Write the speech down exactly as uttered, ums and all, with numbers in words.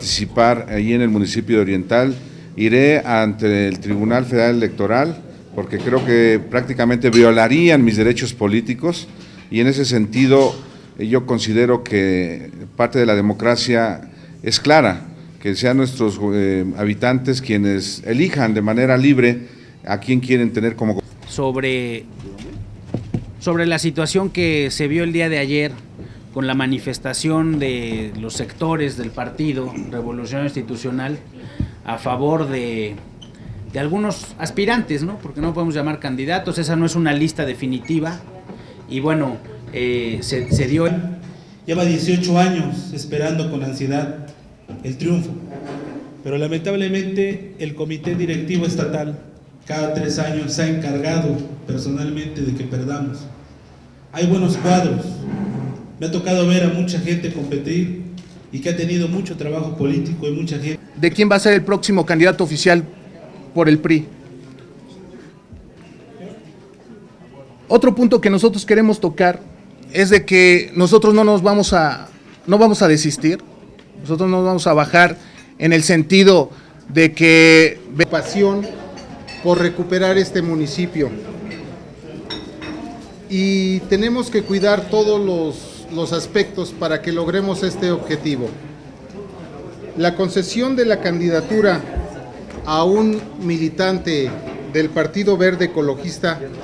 participar ahí en el municipio de Oriental. Iré ante el Tribunal Federal Electoral porque creo que prácticamente violarían mis derechos políticos y en ese sentido yo considero que parte de la democracia es clara, que sean nuestros eh, habitantes quienes elijan de manera libre a quién quieren tener como… Sobre, sobre la situación que se vio el día de ayer con la manifestación de los sectores del Partido Revolucionario Institucional a favor de, de algunos aspirantes, ¿no? Porque no podemos llamar candidatos, esa no es una lista definitiva, y bueno, eh, se, se dio… Lleva dieciocho años esperando con ansiedad el triunfo, pero lamentablemente el comité directivo estatal cada tres años se ha encargado personalmente de que perdamos. Hay buenos cuadros, me ha tocado ver a mucha gente competir y que ha tenido mucho trabajo político y mucha gente. ¿De quién va a ser el próximo candidato oficial por el P R I? Otro punto que nosotros queremos tocar es de que nosotros no nos vamos a, no vamos a desistir, nosotros no vamos a bajar en el sentido de que… Pasión por recuperar este municipio y tenemos que cuidar todos los, los aspectos para que logremos este objetivo. La concesión de la candidatura a un militante del Partido Verde Ecologista